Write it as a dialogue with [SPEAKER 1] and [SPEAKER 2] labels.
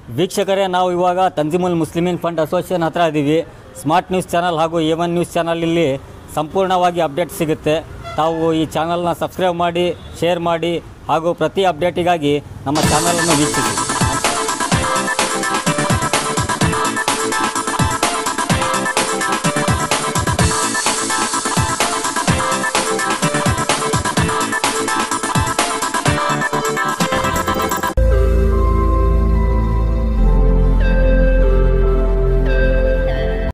[SPEAKER 1] ವೀಕ್ಷಕರೇ, ನಾವು ಇವಾಗ ತಂಜಿಮುಲ್ ಮುಸ್ಲಿಮೀನ್ ಫಂಡ್ ಅಸೋಸಿಯೇಷನ್ ಹತ್ರ ಇದ್ದೀವಿ. ಸ್ಮಾರ್ಟ್ ನ್ಯೂಸ್ ಚಾನಲ್ ಹಾಗೂ A1 ನ್ಯೂಸ್ ಚಾನಲಲ್ಲಿ ಸಂಪೂರ್ಣವಾಗಿ ಅಪ್ಡೇಟ್ ಸಿಗುತ್ತೆ. ತಾವು ಈ ಚಾನಲ್ನ ಸಬ್ಸ್ಕ್ರೈಬ್ ಮಾಡಿ, ಶೇರ್ ಮಾಡಿ ಹಾಗೂ ಪ್ರತಿ ಅಪ್ಡೇಟಿಗಾಗಿ ನಮ್ಮ ಚಾನಲನ್ನು ವೀಕ್ಷಿಸಿ.